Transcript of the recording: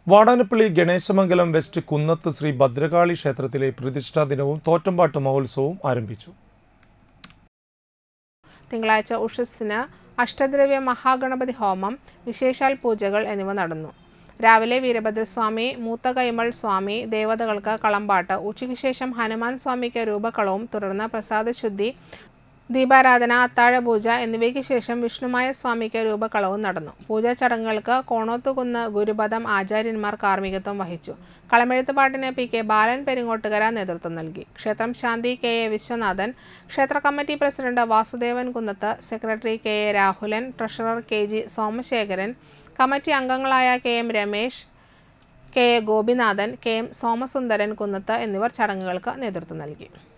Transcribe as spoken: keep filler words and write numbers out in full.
Vadanappally Ganeshamangalam west Kunnath Sree Bhadrakali ക്ഷേത്രത്തിലെ പ്രതിഷ്ഠാ ദിനവും തോറ്റമ്പാട്ട് മഹോത്സവവും ആരംഭിച്ചു. തിങ്കളാഴ്ച ഉഷസ്സിന് അഷ്ടദ്രവ്യ മഹാഗണപതി ഹോമം, വിശേഷാൽ പൂജകൾ എന്നിവ നടന്നു. രാവിലെ വീരഭദ്രസ്വാമി, മൂത്ത കൈമൾ സ്വാമി ദേവതകൾക്ക് കളമ്പാട്ട്, ഉച്ചയ്ക്ക് ശേഷം ഹനുമാൻ സ്വാമിക്ക് രൂപക്കളവും, തുടർന്ന് പ്രസാദശുദ്ധി, ദീപാരാധന, അത്താഴപൂജ എന്നിവയ്ക്ക് ശേഷം വിഷ്ണുമായ സ്വാമിക്ക് രൂപക്കളവും നടന്നു. പൂജാ ചടങ്ങുകൾക്ക് കോണോത്തുകുന്ന് ഗുരുപദം ആചാര്യന്മാർ കാർമ്മികത്വം വഹിച്ചു. കളമെഴുത്തുപാട്ടിന് പി കെ ബാലൻ പെരിങ്ങോട്ടുകര നേതൃത്വം നൽകി. ക്ഷേത്രം ശാന്തി കെ എ വിശ്വനാഥൻ, ക്ഷേത്ര committee president Vasudevan Kunnath, secretary K A Rahulan, treasurer K G Somasekharan, committee അംഗങ്ങളായ K M Ramesh, K A Gopinathan, K M Somasundaran Kunnath എന്നിവർ ചടങ്ങുകൾക്ക് നേതൃത്വം നൽകി.